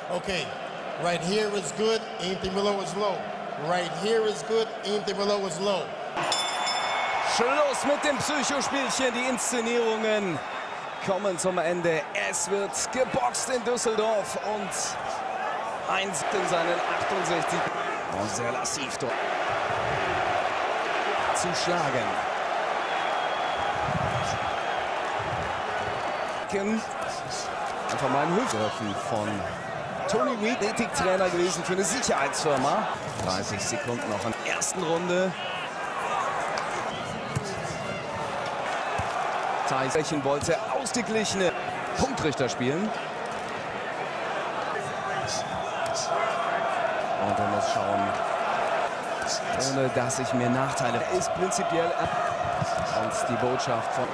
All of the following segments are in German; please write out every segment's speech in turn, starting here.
Okay, right here is good, anything below is low. Right here is good, anything below is low. Schluss mit dem Psychospielchen. Die Inszenierungen kommen zum Ende. Es wird geboxt in Düsseldorf und 1 in seinen 68. Und sehr lassiv dort zu schlagen. Einfach mal ein Hilfsgriffen von Tony Weed, Ethiktrainer gewesen für eine Sicherheitsfirma. 30 Sekunden noch in der ersten Runde. Tyson wollte ausgeglichene Punktrichter spielen. Und er muss schauen, ohne dass ich mir Nachteile. Er ist prinzipiell und die Botschaft von.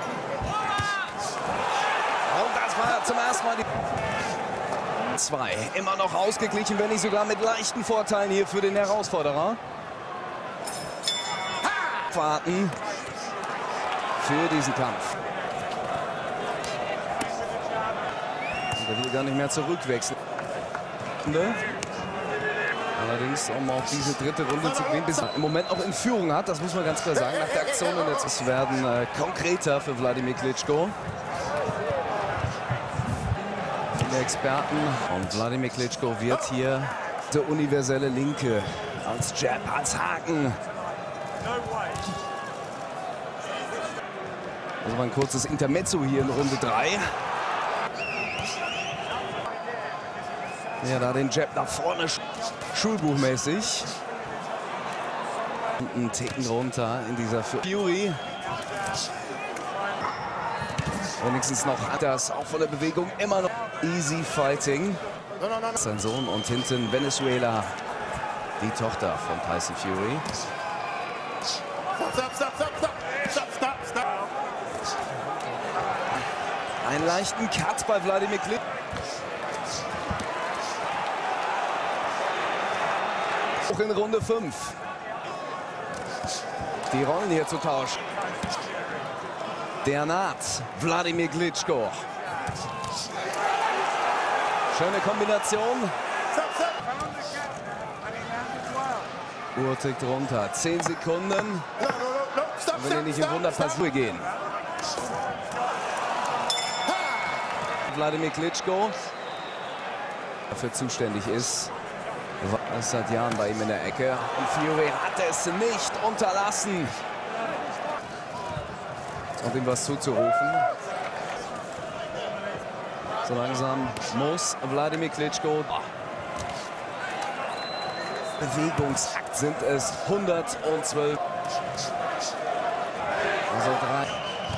Und das war zum ersten Mal die 2. Immer noch ausgeglichen, wenn nicht sogar mit leichten Vorteilen hier für den Herausforderer. Warten für diesen Kampf. Er will gar nicht mehr zurückwechseln. Allerdings, um auf diese dritte Runde zu gehen, bis er im Moment auch in Führung hat, das muss man ganz klar sagen, nach der Aktion. Und jetzt werden konkreter für Wladimir Klitschko. Viele Experten. Und Wladimir Klitschko wird hier der universelle Linke als Jab, als Haken. Also ein kurzes Intermezzo hier in Runde 3. Ja, da den Jab nach vorne, schulbuchmäßig. Und einen Ticken runter in dieser Fury. Wenigstens noch hat das auch von der Bewegung immer noch easy fighting. Sein Sohn und hinten Venezuela, die Tochter von Tyson Fury. Einen leichten Cut bei Wladimir Klitschko. Auch in Runde 5. Die Rollen hier zu tauschen. Der naht Wladimir Klitschko. Schöne Kombination. Uhr tickt runter. 10 Sekunden. Wenn wir nicht im Wunderpassur gehen. Wladimir Klitschko dafür zuständig ist. Ist seit Jahren bei ihm in der Ecke. Und Fury hat es nicht unterlassen, und ihm was zuzurufen. So langsam muss Wladimir Klitschko. Bewegungsakt sind es 112. Also 3.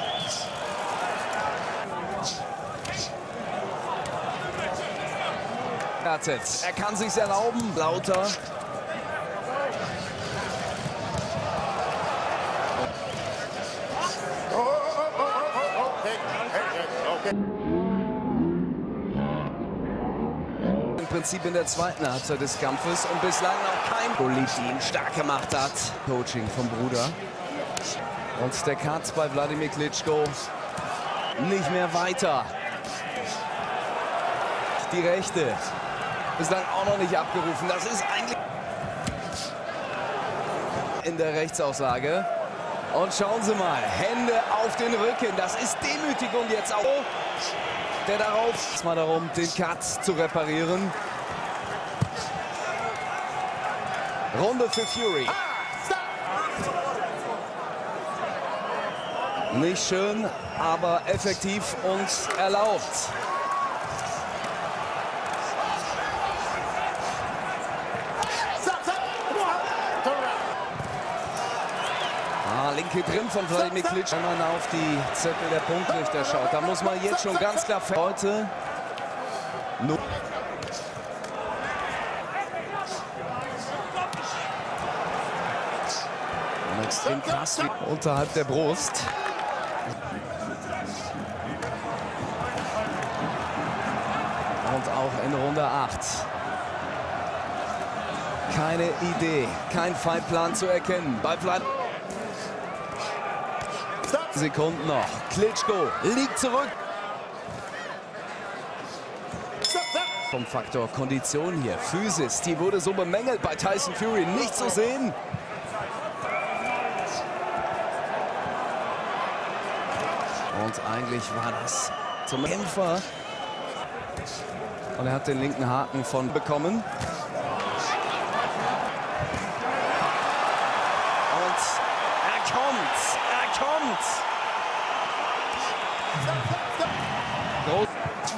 Er kann sich's erlauben, lauter. Im Prinzip in der zweiten Halbzeit des Kampfes und bislang noch kein Polit, ihn stark gemacht hat. Coaching vom Bruder. Und der Cut bei Wladimir Klitschko. Nicht mehr weiter. Die rechte. Bislang auch noch nicht abgerufen. Das ist eigentlich in der Rechtsaussage. Und schauen Sie mal, Hände auf den Rücken. Das ist Demütigung jetzt auch. Der darauf ist mal darum, den Cut zu reparieren. Runde für Fury. Nicht schön, aber effektiv und erlaubt. Linke drin von Wladimir Klitschko. Wenn man auf die Zettel der Punktrichter schaut, da muss man jetzt schon ganz klar heute nur extrem krass unterhalb der Brust. Und auch in Runde 8. Keine Idee, kein Fightplan zu erkennen. Bei Wladimir Sekunden noch. Klitschko liegt zurück. Vom Faktor Kondition hier, Physis, die wurde so bemängelt bei Tyson Fury, nicht zu sehen. Und eigentlich war das zum Kämpfer. Und er hat den linken Haken von bekommen. Und er kommt. Groß.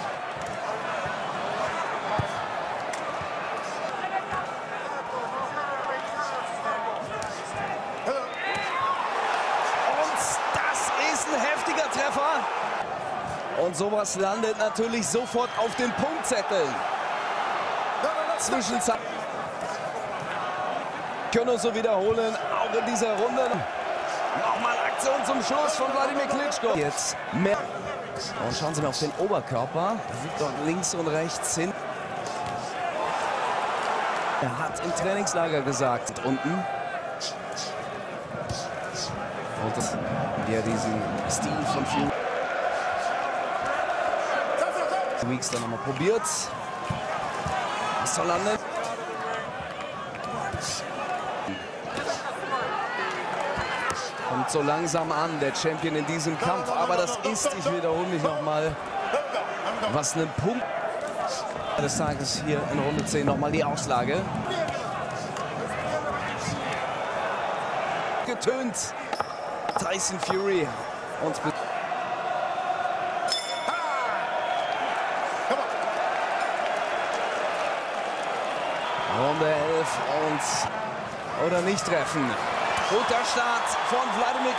Heftiger Treffer. Und sowas landet natürlich sofort auf den Punktzetteln. Zwischenzeit können uns so wiederholen, auch in dieser Runde. Nochmal Aktion zum Schluss von Wladimir Klitschko. Jetzt mehr. Und schauen Sie mal auf den Oberkörper. Da liegt dort links und rechts hin. Er hat im Trainingslager gesagt, unten. Und das, ja, diesen Stil von Fury. Weeks dann nochmal probiert. Was soll landen? Kommt so langsam an, der Champion in diesem Kampf. Aber das ist, ich wiederhole mich nochmal, was einen Punkt des Tages hier in Runde 10 nochmal die Auslage. Getönt. Tyson Fury und Runde 11 und oder nicht treffen. Guter Start von Wladimir.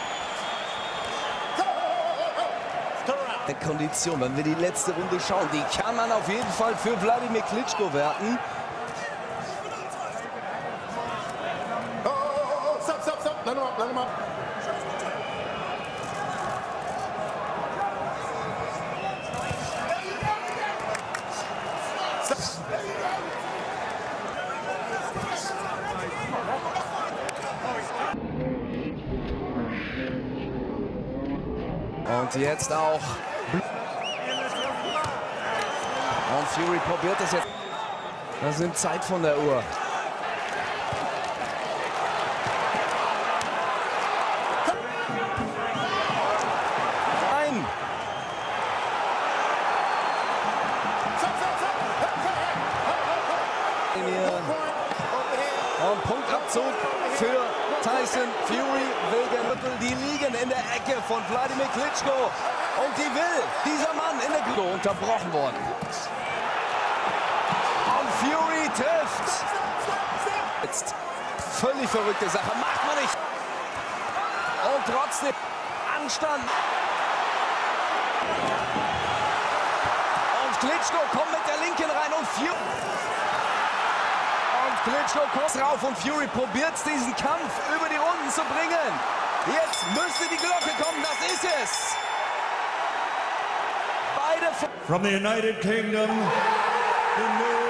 Die Kondition, wenn wir die letzte Runde schauen, die kann man auf jeden Fall für Wladimir Klitschko werten. Und jetzt auch. Und Fury probiert es jetzt. Das nimmt Zeit von der Uhr. Nein. Und Punktabzug für Tyson Fury wegen Mittel. Die liegen in der Ecke von Wladimir Klitschko. Und die will dieser Mann in der Gruppe unterbrochen worden. Und Fury trifft. Jetzt völlig verrückte Sache. Macht man nicht. Und trotzdem Anstand. Und Klitschko kommt mit der linken rein und Fury. Klitschko kommt drauf und Fury probiert diesen Kampf über die Runden zu bringen. Jetzt müsste die Glocke kommen, das ist es. Beide from the United Kingdom, the new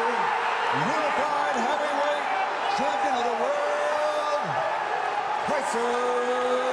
unified heavyweight champion of the world, Tyson